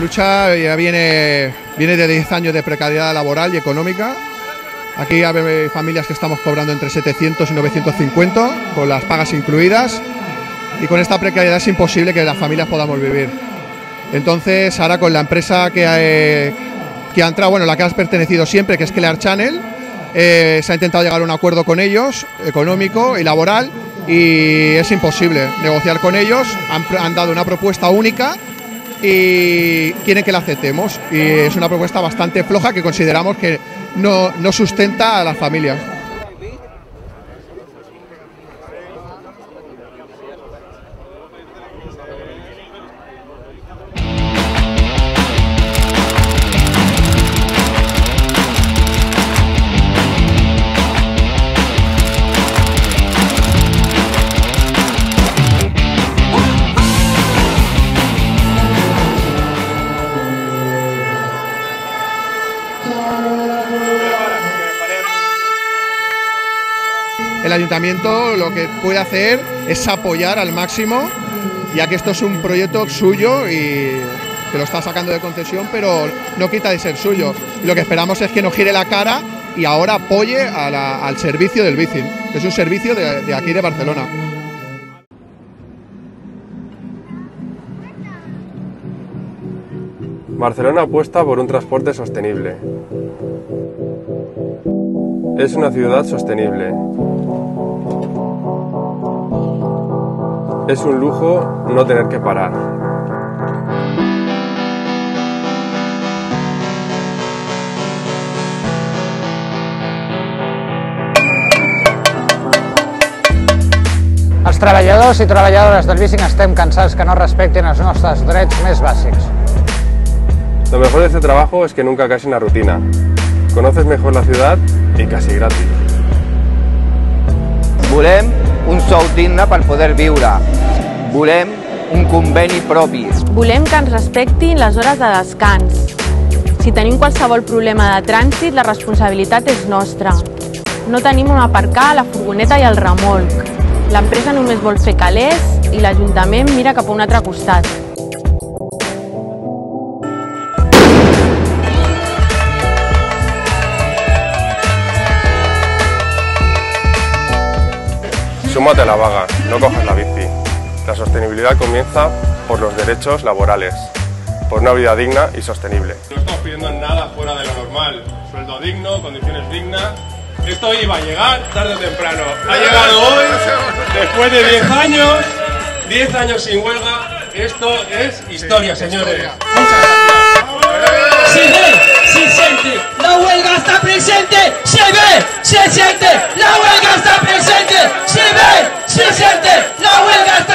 lucha ya viene de 10 años de precariedad laboral y económica. Aquí hay familias que estamos cobrando entre 700 y 950, con las pagas incluidas, y con esta precariedad es imposible que las familias podamos vivir. Entonces, ahora con la empresa que ha entrado, bueno, la que has pertenecido siempre, que es Clear Channel, se ha intentado llegar a un acuerdo con ellos, económico y laboral, y es imposible negociar con ellos. Han dado una propuesta única y quieren que la aceptemos, y es una propuesta bastante floja que consideramos que no sustenta a las familias. El ayuntamiento lo que puede hacer es apoyar al máximo, ya que esto es un proyecto suyo y que lo está sacando de concesión, pero no quita de ser suyo. Y lo que esperamos es que nos gire la cara y ahora apoye al servicio del bicing, que es un servicio de aquí de Barcelona. Barcelona apuesta por un transporte sostenible. Es una ciudad sostenible. Es un lujo no tener que parar. Els treballadors i treballadores del bicing estem cansats que no respectin els nostres drets més bàsics. Lo mejor de este trabajo es que nunca caes en la rutina. Conoces mejor la ciudad y casi gratis. Volem un sou digne per poder viure. Volem un conveni propi. Volem que ens respectin les hores de descans. Si tenim qualsevol problema de trànsit, la responsabilitat és nostra. No tenim on aparcar la furgoneta i el remolc. L'empresa només vol fer calés i l'Ajuntament mira cap a un altre costat. Súmate a la vaga, no cojas la bici. La sostenibilidad comienza por los derechos laborales, por una vida digna y sostenible. No estamos pidiendo nada fuera de lo normal. Sueldo digno, condiciones dignas. Esto iba a llegar tarde o temprano. Ha llegado hoy, después de 10 años sin huelga. Esto es historia, señores. Muchas gracias. Se ve, se siente, la huelga está presente. Se ve, se siente, la huelga está presente. Se ve, se siente, la huelga está